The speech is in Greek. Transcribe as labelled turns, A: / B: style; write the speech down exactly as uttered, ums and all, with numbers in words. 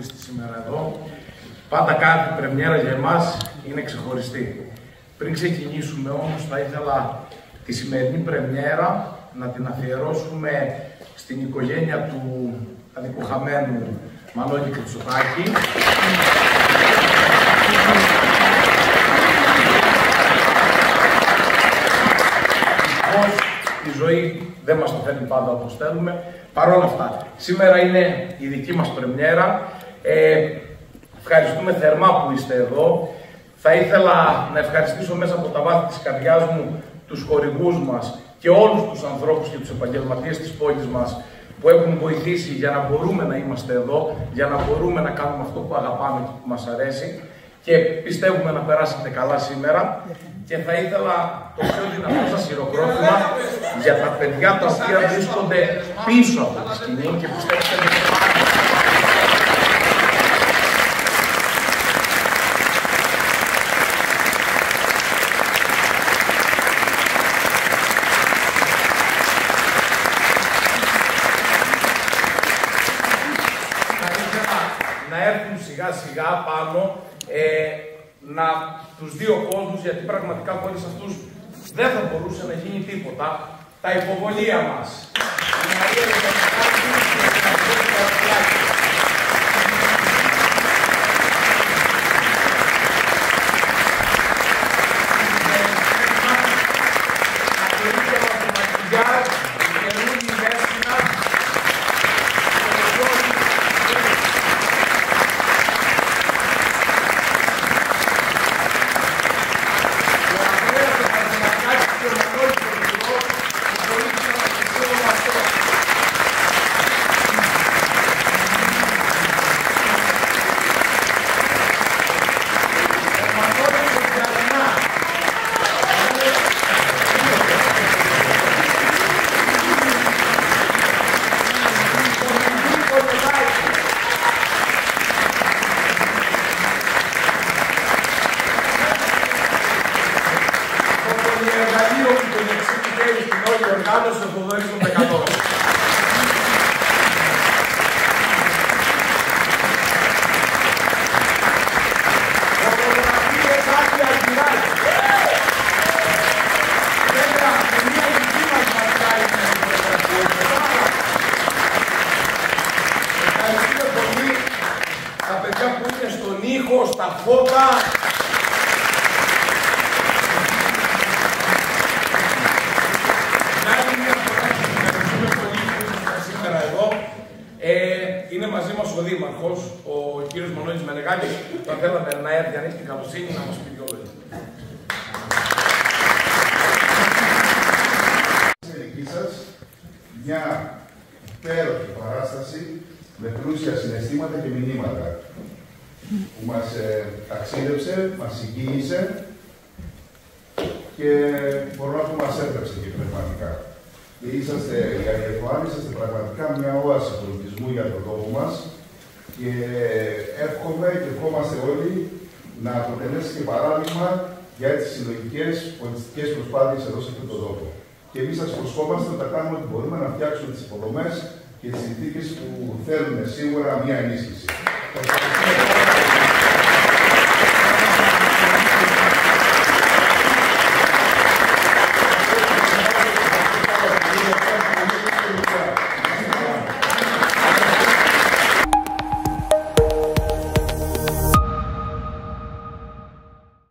A: είστε σήμερα εδώ. Πάντα κάθε πρεμιέρα για εμάς είναι ξεχωριστή. Πριν ξεκινήσουμε όμως, θα ήθελα τη σημερινή πρεμιέρα να την αφιερώσουμε στην οικογένεια του αδικοχαμένου Μανώλη Κριτσοτάκη. Η ζωή δεν μας το φέρνει πάντα όπως θέλουμε. Παρ' όλα αυτά, σήμερα είναι η δική μας πρεμιέρα. Ε, ευχαριστούμε θερμά που είστε εδώ. Θα ήθελα να ευχαριστήσω μέσα από τα βάθη της καρδιάς μου τους χορηγούς μας και όλους τους ανθρώπους και τους επαγγελματίες της πόλης μας που έχουν βοηθήσει για να μπορούμε να είμαστε εδώ, για να μπορούμε να κάνουμε αυτό που αγαπάμε και που μας αρέσει. Και πιστεύουμε να περάσετε καλά σήμερα. Και θα ήθελα το πιο δυνατό σας χειροκρότημα για τα παιδιά τα οποία βρίσκονται πίσω από τη σκηνή και πιστέψτε με. Θα ήθελα να έρθουν σιγά σιγά πάνω ε, να τους δύο κόσμους, γιατί πραγματικά χωρίς αυτούς δεν θα μπορούσε να γίνει τίποτα. Τα υποβολία μας. Η Μαρία Λεβενικάκη και η Μαρία Καρδιάκη. Τα καινούργια μαθηματικά, η καινούργια Μέσινα. Στα φώτα. Σήμερα εδώ. Ε, είναι μαζί μας ο Δήμαρχος, ο κύριος Μανώλης Μενεγάκης. Θα θέλαμε να έρθει, αν έχει την καλοσύνη, να μας πει δυο λόγια.
B: Στην δική σας μια υπέροχη παράσταση με πλούσια συναισθήματα και μηνύματα που μας ε, ταξίδεψε, μας συγκίνησε και μπορώ να πω μας έτρεψε και πνευματικά. Και είσαστε, οι Αριαθωάνοι, είσαστε πραγματικά μια όαση πολιτισμού για τον τόπο μας και εύχομαι και ευχόμαστε όλοι να αποτελέσει και παράδειγμα για τις συλλογικές πολιτιστικές προσπάθειες εδώ σε αυτόν τον τόπο. Και εμείς σας προσχόμαστε να τα κάνουμε ό,τι μπορούμε να φτιάξουμε τις υποδομές και τις συνθήκες που θέλουν σίγουρα μια ενίσχυση.